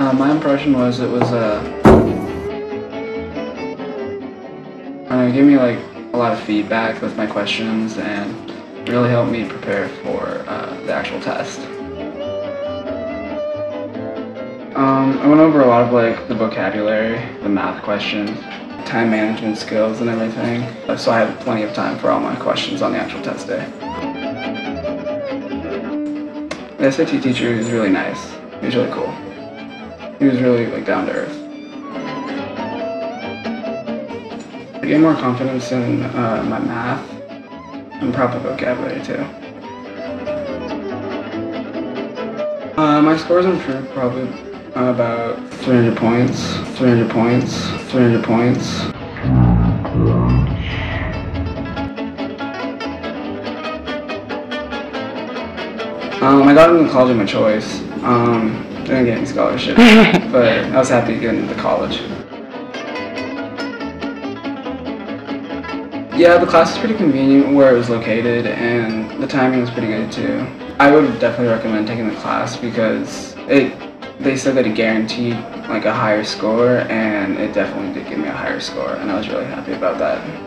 My impression was it gave me like a lot of feedback with my questions and really helped me prepare for the actual test. I went over a lot of like the vocabulary, the math questions, time management skills and everything, so I had plenty of time for all my questions on the actual test day. The SAT teacher was really nice. He was really cool. He was really like down to earth. I gained more confidence in my math and proper vocabulary too. My scores improved probably about 300 points, 300 points, 300 points. I got into the college of my choice. Didn't get any scholarship, but I was happy getting into college. Yeah, the class is pretty convenient where it was located, and the timing was pretty good too. I would definitely recommend taking the class because they said that it guaranteed like a higher score, and it definitely did give me a higher score, and I was really happy about that.